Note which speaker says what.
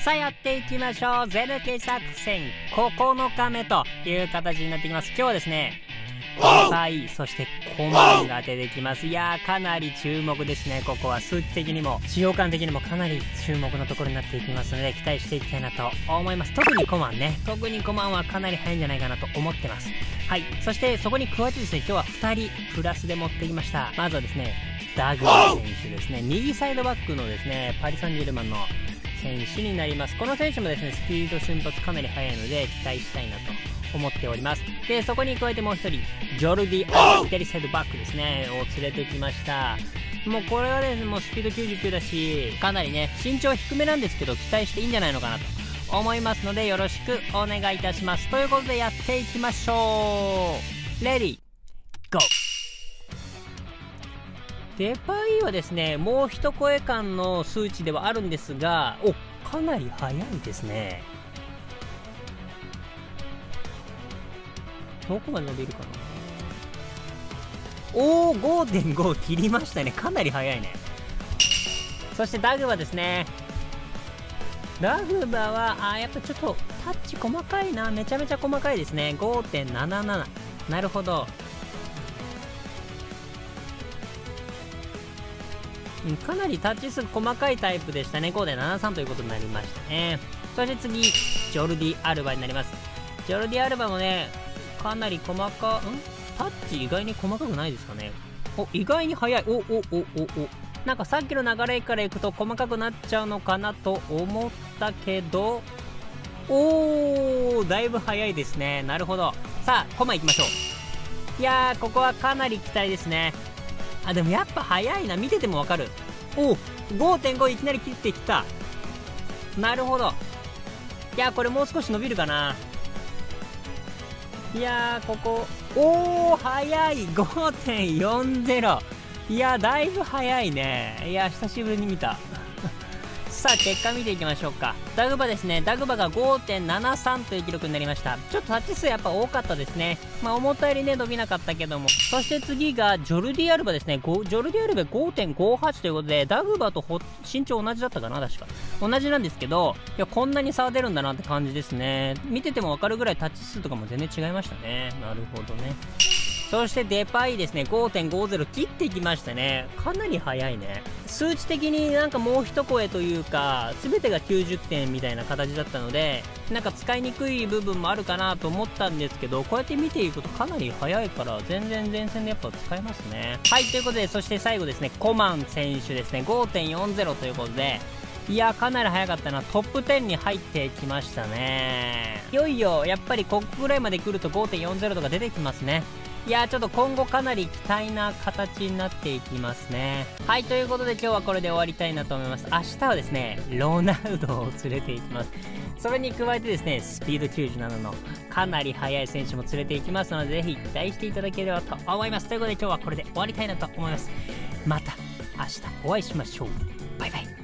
Speaker 1: さあやっていきましょう。ゼルケ作戦9日目という形になってきます。今日はですね、そしてコマンが出てきます。いやー、かなり注目ですね。ここは数値的にも使用感的にもかなり注目のところになっていきますので、期待していきたいなと思います。特にコマンはかなり早いんじゃないかなと思ってます。はい。そしてそこに加えてですね、今日は2人プラスで持ってきました。まずはですね、ダグラ選手ですね。右サイドバックのですね、パリ・サンジェルマンの選手になります。この選手もですね、スピード瞬発かなり速いので期待したいなと思っております。で、そこに加えてもう一人、ジョルディ・左サイドバックですね、を連れてきました。もうこれはですね、もうスピード99だし、かなりね、身長低めなんですけど、期待していいんじゃないのかなと思いますので、よろしくお願いいたします。ということでやっていきましょう。レディー、ゴー。デパイはですね、もう一声間の数値ではあるんですが、かなり速いですね。どこまで伸びるかな。5.5 切りましたね。かなり速いね。そしてダグバですね。ダグバは、やっぱちょっとタッチ細かいな。めちゃめちゃ細かいですね。5.77。なるほど。かなりタッチ数細かいタイプでしたね。5.73 ということになりましたね。そして次、ジョルディ・アルバになります。ジョルディ・アルバもね、かなりタッチ意外に細かくないですかね。意外に速い。なんかさっきの流れからいくと細かくなっちゃうのかなと思ったけど、だいぶ速いですね。なるほど。さあ、コマ行きましょう。いやー、ここはかなり期待ですね。でもやっぱ速いな。見ててもわかる。5.5 いきなり切ってきた。なるほど。いやー、これもう少し伸びるかな。いやー、ここ、速い。5.40。いやー、だいぶ速いね。いやー、久しぶりに見た。さあ、結果見ていきましょうか。ダグバですね。ダグバが 5.73 という記録になりました。ちょっとタッチ数やっぱ多かったですね。思ったよりね、伸びなかったけども。そして次が、ジョルディ・アルバですね。ジョルディ・アルバ 5.58 ということで、ダグバと身長同じだったかな、確か。同じなんですけど、いや、こんなに差出るんだなって感じですね。見ててもわかるぐらいタッチ数とかも全然違いましたね。なるほどね。そしてデパイですね、5.50 切ってきましたね。かなり速いね。数値的になんかもう一声というか、全てが90点みたいな形だったので、なんか使いにくい部分もあるかなと思ったんですけど、こうやって見ていくとかなり速いから、全然前線でやっぱ使えますね。はい、ということで、そして最後ですね、コマン選手ですね、5.40 ということで、いや、かなり早かったな。トップ10に入ってきましたね。いよいよ、やっぱりここぐらいまで来ると 5.40 とか出てきますね。いやー、ちょっと今後かなり期待な形になっていきますね。はい、ということで今日はこれで終わりたいなと思います。明日はですね、ロナウドを連れていきます。それに加えてですね、スピード97のかなり速い選手も連れていきますので、ぜひ期待していただければと思います。ということで今日はこれで終わりたいなと思います。また明日お会いしましょう。バイバイ。